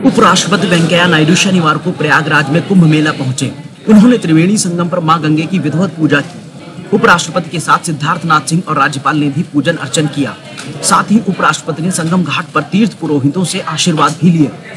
उपराष्ट्रपति वेंकैया नायडू शनिवार को प्रयागराज में कुंभ मेला पहुंचे। उन्होंने त्रिवेणी संगम पर मां गंगे की विधिवत पूजा की। उपराष्ट्रपति के साथ सिद्धार्थनाथ सिंह और राज्यपाल ने भी पूजन अर्चन किया। साथ ही उपराष्ट्रपति ने संगम घाट पर तीर्थ पुरोहितों से आशीर्वाद भी लिए।